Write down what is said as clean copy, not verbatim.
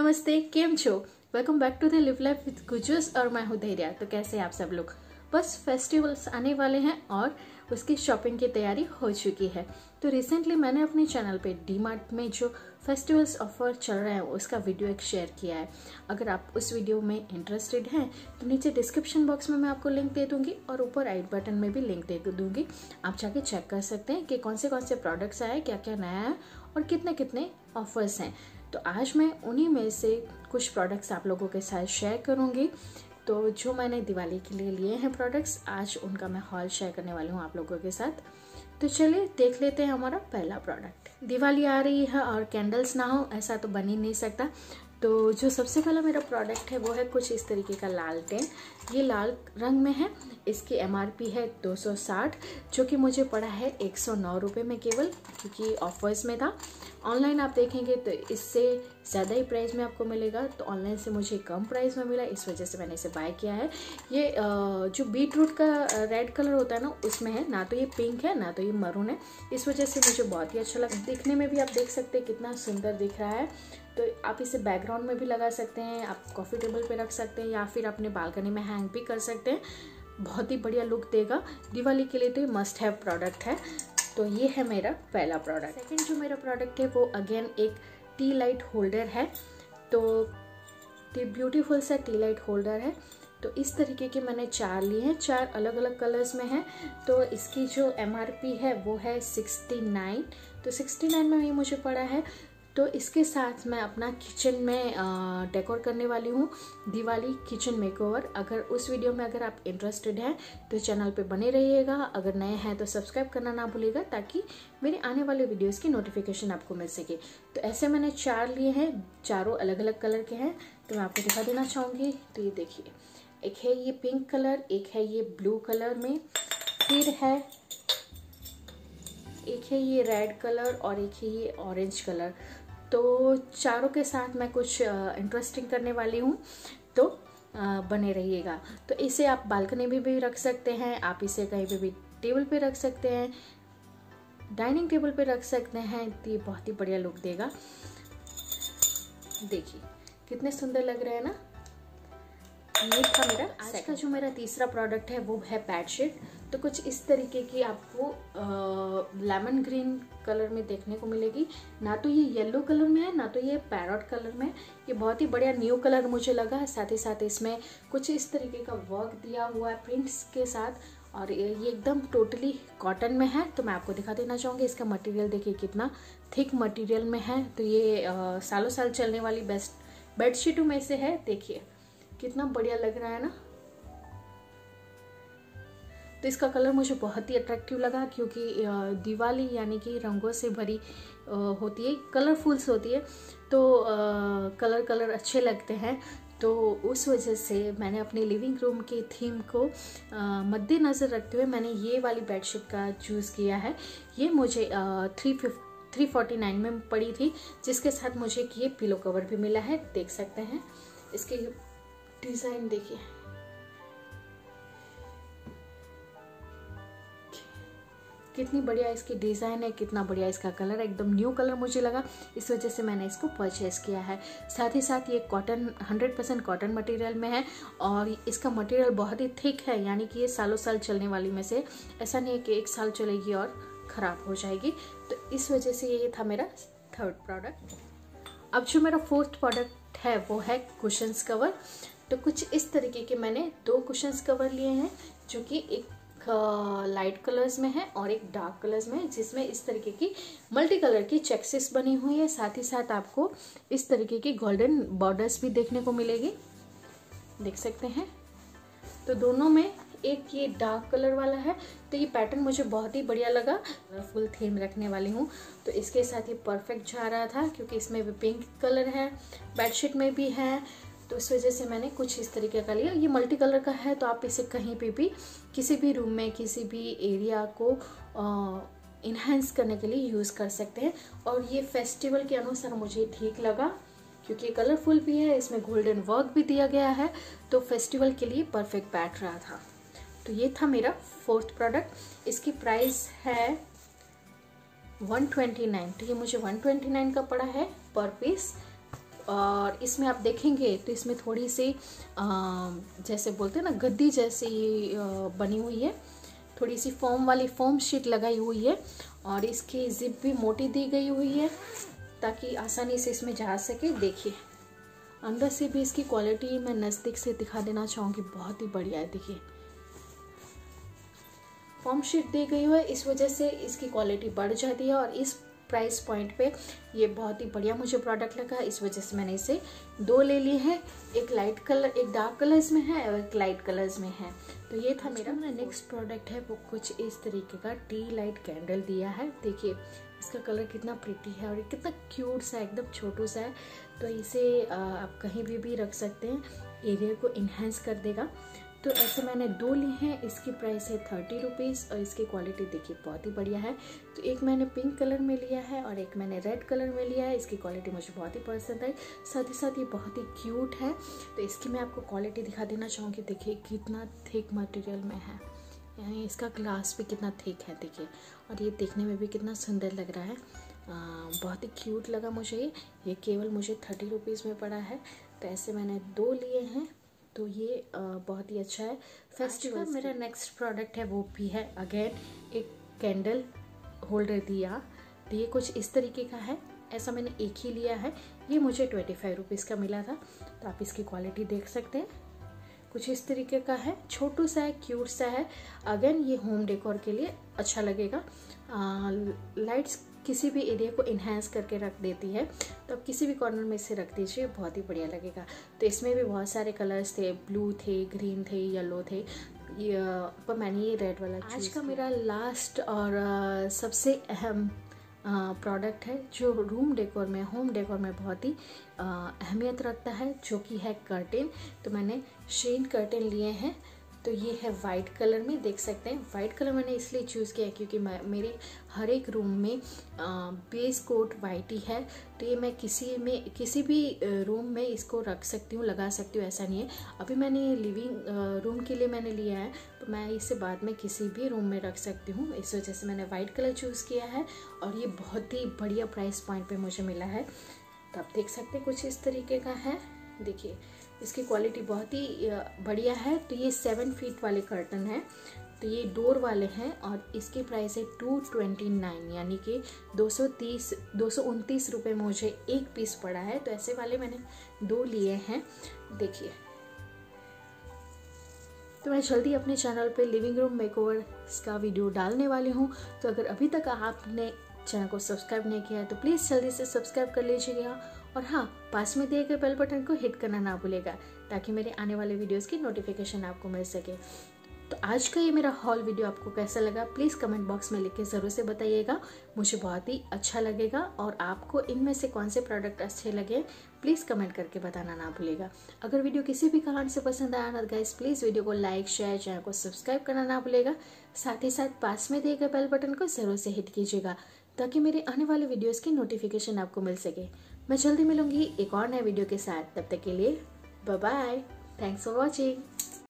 नमस्ते, केम छो। Welcome back to the live life with Gujjus और मैं हूँ धैर्या। तो कैसे हैं आप सब लोग। बस फेस्टिवल्स आने वाले हैं और उसकी शॉपिंग की तैयारी हो चुकी है। तो रिसेंटली मैंने अपने चैनल पे डीमार्ट में जो फेस्टिवल्स ऑफर चल रहे हैं उसका वीडियो एक शेयर किया है। अगर आप उस वीडियो में इंटरेस्टेड हैं तो नीचे डिस्क्रिप्शन बॉक्स में मैं आपको लिंक दे दूंगी और ऊपर आई बटन में भी लिंक दे दूंगी। आप जाके चेक कर सकते हैं कि कौन से प्रोडक्ट्स आए, क्या क्या नया है और कितने कितने ऑफर्स हैं। तो आज मैं उन्हीं में से कुछ प्रोडक्ट्स आप लोगों के साथ शेयर करूंगी। तो जो मैंने दिवाली के लिए लिए हैं प्रोडक्ट्स, आज उनका मैं हॉल शेयर करने वाली हूँ आप लोगों के साथ। तो चलिए देख लेते हैं हमारा पहला प्रोडक्ट। दिवाली आ रही है और कैंडल्स ना हो ऐसा तो बन ही नहीं सकता। तो जो सबसे पहला मेरा प्रोडक्ट है वो है कुछ इस तरीके का लालटेन। ये लाल रंग में है। इसकी MRP है 260, जो कि मुझे पड़ा है 109 रुपये में केवल, क्योंकि ऑफर्स में था। ऑनलाइन आप देखेंगे तो इससे ज़्यादा ही प्राइस में आपको मिलेगा, तो ऑनलाइन से मुझे कम प्राइस में मिला, इस वजह से मैंने इसे बाय किया है। ये जो बीटरूट का रेड कलर होता है ना, उसमें है। ना तो ये पिंक है ना तो ये मरून है, इस वजह से मुझे बहुत ही अच्छा लगा। दिखने में भी आप देख सकते हैं कितना सुंदर दिख रहा है। तो आप इसे बैकग्राउंड में भी लगा सकते हैं, आप कॉफ़ी टेबल पे रख सकते हैं या फिर अपने बालकनी में हैंग भी कर सकते हैं। बहुत ही बढ़िया लुक देगा। दिवाली के लिए तो ये मस्ट हैव प्रोडक्ट है। तो ये है मेरा पहला प्रोडक्ट। सेकंड जो मेरा प्रोडक्ट है वो अगेन एक टी लाइट होल्डर है। तो ब्यूटीफुल सा टी लाइट होल्डर है। तो इस तरीके के मैंने 4 लिए हैं, 4 अलग अलग कलर्स में हैं। तो इसकी जो MRP है वो है 69। तो 69 में ये मुझे पड़ा है। तो इसके साथ मैं अपना किचन में डेकोर करने वाली हूँ, दिवाली किचन मेकओवर। अगर उस वीडियो में अगर आप इंटरेस्टेड हैं तो चैनल पे बने रहिएगा। अगर नए हैं तो सब्सक्राइब करना ना भूलिएगा, ताकि मेरे आने वाले वीडियोस की नोटिफिकेशन आपको मिल सके। तो ऐसे मैंने 4 लिए हैं, चारों अलग अलग कलर के हैं। तो मैं आपको दिखा देना चाहूँगी। तो ये देखिए, एक है ये पिंक कलर, एक है ये ब्लू कलर में, फिर है एक है ये रेड कलर और एक है ये ऑरेंज कलर। तो चारों के साथ मैं कुछ इंटरेस्टिंग करने वाली हूँ, तो बने रहिएगा। तो इसे आप बालकनी में भी रख सकते हैं, आप इसे कहीं पे भी टेबल पे रख सकते हैं, डाइनिंग टेबल पे रख सकते हैं। तो ये बहुत ही बढ़िया लुक देगा। देखिए कितने सुंदर लग रहे हैं ना। ये था मेरा आज का जो मेरा तीसरा प्रोडक्ट है वो है बेडशीट। तो कुछ इस तरीके की आपको लेमन ग्रीन कलर में देखने को मिलेगी। ना तो ये येलो कलर में है ना तो ये पैरट कलर में। ये बहुत ही बढ़िया न्यू कलर मुझे लगा। साथ ही साथ इसमें कुछ इस तरीके का वर्क दिया हुआ है प्रिंट्स के साथ, और ये एकदम टोटली कॉटन में है। तो मैं आपको दिखा देना चाहूँगी। इसका मटेरियल देखिए कितना थिक मटेरियल में है। तो ये सालों साल चलने वाली बेस्ट बेडशीटों में से है। देखिए कितना बढ़िया लग रहा है ना। तो इसका कलर मुझे बहुत ही अट्रैक्टिव लगा, क्योंकि दिवाली यानी कि रंगों से भरी होती है, कलरफुल्स होती है। तो कलर अच्छे लगते हैं। तो उस वजह से मैंने अपने लिविंग रूम के थीम को मद्देनज़र रखते हुए मैंने ये वाली बेडशीट का चूज़ किया है। ये मुझे 349 में पड़ी थी, जिसके साथ मुझे ये पिलो कवर भी मिला है। देख सकते हैं इसके डिज़ाइन, देखिए कितनी बढ़िया इसकी डिज़ाइन है, कितना बढ़िया इसका कलर है। एकदम न्यू कलर मुझे लगा, इस वजह से मैंने इसको परचेज़ किया है। साथ ही साथ ये कॉटन 100% कॉटन मटेरियल में है और इसका मटेरियल बहुत ही थिक है, यानी कि ये सालों साल चलने वाली में से ऐसा नहीं है कि 1 साल चलेगी और ख़राब हो जाएगी। तो इस वजह से ये था मेरा थर्ड प्रोडक्ट। अब जो मेरा फोर्थ प्रोडक्ट है वो है कुशन्स कवर। तो कुछ इस तरीके के मैंने 2 कुशन्स कवर लिए हैं, जो कि एक लाइट कलर्स में है और एक डार्क कलर्स में है, जिसमें इस तरीके की मल्टी कलर की चेक्सेस बनी हुई है। साथ ही साथ आपको इस तरीके की गोल्डन बॉर्डर्स भी देखने को मिलेगी, देख सकते हैं। तो दोनों में एक ये डार्क कलर वाला है। तो ये पैटर्न मुझे बहुत ही बढ़िया लगा। फुल थीम रखने वाली हूँ तो इसके साथ ये परफेक्ट जा रहा था, क्योंकि इसमें भी पिंक कलर है, बेडशीट में भी है। तो इस वजह से मैंने कुछ इस तरीके का लिया। ये मल्टी कलर का है, तो आप इसे कहीं पे भी किसी भी रूम में किसी भी एरिया को इन्हेंस करने के लिए यूज़ कर सकते हैं। और ये फेस्टिवल के अनुसार मुझे ठीक लगा, क्योंकि कलरफुल भी है, इसमें गोल्डन वर्क भी दिया गया है। तो फेस्टिवल के लिए परफेक्ट बैठ रहा था। तो ये था मेरा फोर्थ प्रोडक्ट। इसकी प्राइस है 129। तो ये मुझे 129 का पड़ा है पर पीस। और इसमें आप देखेंगे तो इसमें थोड़ी सी जैसे बोलते हैं ना गद्दी जैसी बनी हुई है, थोड़ी सी फोम वाली फोम शीट लगाई हुई है और इसकी जिप भी मोटी दी गई हुई है ताकि आसानी से इसमें जा सके। देखिए अंदर से भी इसकी क्वालिटी मैं नज़दीक से दिखा देना चाहूँगी, बहुत ही बढ़िया है। देखिए फोम शीट दी गई है, इस वजह से इसकी क्वालिटी बढ़ जाती है और इस प्राइस पॉइंट पे ये बहुत ही बढ़िया मुझे प्रोडक्ट लगा। इस वजह से मैंने इसे 2 ले लिए हैं, एक लाइट कलर, एक डार्क कलर्स में है और एक लाइट कलर्स में है। तो ये था मेरा नेक्स्ट प्रोडक्ट है, वो कुछ इस तरीके का टी लाइट कैंडल दिया है। देखिए इसका कलर कितना प्रिटी है और ये कितना क्यूट सा, एकदम छोटू सा है। तो इसे आप कहीं भी रख सकते हैं, एरिया को इन्हेंस कर देगा। तो ऐसे मैंने 2 लिए हैं, इसकी प्राइस है 30 रुपीज़ और इसकी क्वालिटी देखिए बहुत ही बढ़िया है। तो एक मैंने पिंक कलर में लिया है और एक मैंने रेड कलर में लिया है। इसकी क्वालिटी मुझे बहुत ही पसंद आई, साथ ही साथ ये बहुत ही क्यूट है। तो इसकी मैं आपको क्वालिटी दिखा देना चाहूँगी। देखिए कितना थिक मटेरियल में है, यानी इसका ग्लास भी कितना थिक है देखिए, और ये देखने में भी कितना सुंदर लग रहा है। बहुत ही क्यूट लगा मुझे ये केवल मुझे 30 रुपीज़ में पड़ा है। तो ऐसे मैंने 2 लिए हैं, तो ये बहुत ही अच्छा है फेस्टिवल। मेरा नेक्स्ट प्रोडक्ट है वो भी है अगेन एक कैंडल होल्डर दिया। तो ये कुछ इस तरीके का है, ऐसा मैंने एक ही लिया है, ये मुझे 25 रुपीज़ का मिला था। तो आप इसकी क्वालिटी देख सकते हैं, कुछ इस तरीके का है, छोटू सा है, क्यूट सा है। अगेन ये होम डेकोर के लिए अच्छा लगेगा। लाइट्स किसी भी एरिया को इन्हेंस करके रख देती है, तो आप किसी भी कॉर्नर में इसे रख दीजिए, बहुत ही बढ़िया लगेगा। तो इसमें भी बहुत सारे कलर्स थे, ब्लू थे, ग्रीन थे, येलो थे, पर मैंने ये रेड वाला। आज का मेरा लास्ट और सबसे अहम प्रोडक्ट है जो रूम डेकोर में, होम डेकोर में बहुत ही अहमियत रखता है, जो कि है कर्टेन। तो मैंने शेन कर्टेन लिए हैं। तो ये है वाइट कलर में, देख सकते हैं। वाइट कलर मैंने इसलिए चूज़ किया क्योंकि मेरे हर एक रूम में बेस कोट वाइट ही है। तो ये मैं किसी भी रूम में इसको रख सकती हूँ, लगा सकती हूँ, ऐसा नहीं है। अभी मैंने ये लिविंग रूम के लिए मैंने लिया है, तो मैं इसे बाद में किसी भी रूम में रख सकती हूँ। इस वजह से मैंने वाइट कलर चूज़ किया है और ये बहुत ही बढ़िया प्राइस पॉइंट पे मुझे मिला है। तो आप देख सकते हैं कुछ इस तरीके का है। देखिए इसकी क्वालिटी बहुत ही बढ़िया है। तो ये 7 फीट वाले कर्टन है, तो ये डोर वाले हैं और इसकी प्राइस है 229, यानी कि 229 रुपये मुझे एक पीस पड़ा है। तो ऐसे वाले मैंने 2 लिए हैं। देखिए तो मैं जल्दी अपने चैनल पे लिविंग रूम मेकओवर का वीडियो डालने वाली हूँ। तो अगर अभी तक आपने चैनल को सब्सक्राइब नहीं किया है तो प्लीज़ जल्दी से सब्सक्राइब कर लीजिएगा और हाँ, पास में दिए गए बेल बटन को हिट करना ना भूलेगा ताकि मेरे आने वाले वीडियोस की नोटिफिकेशन आपको मिल सके। तो आज का ये मेरा हॉल वीडियो आपको कैसा लगा प्लीज़ कमेंट बॉक्स में लिख के ज़रूर से बताइएगा, मुझे बहुत ही अच्छा लगेगा। और आपको इनमें से कौन से प्रोडक्ट अच्छे लगे प्लीज़ कमेंट करके बताना ना भूलेगा। अगर वीडियो किसी भी कारण से पसंद आया ना गाइस, प्लीज़ वीडियो को लाइक, शेयर, चैनल को सब्सक्राइब करना ना भूलेगा। साथ ही साथ पास में दिए गए बेल बटन को ज़रूर से हिट कीजिएगा ताकि मेरे आने वाले वीडियोज़ की नोटिफिकेशन आपको मिल सके। मैं जल्दी मिलूंगी एक और नए वीडियो के साथ, तब तक के लिए bye bye, thanks for watching.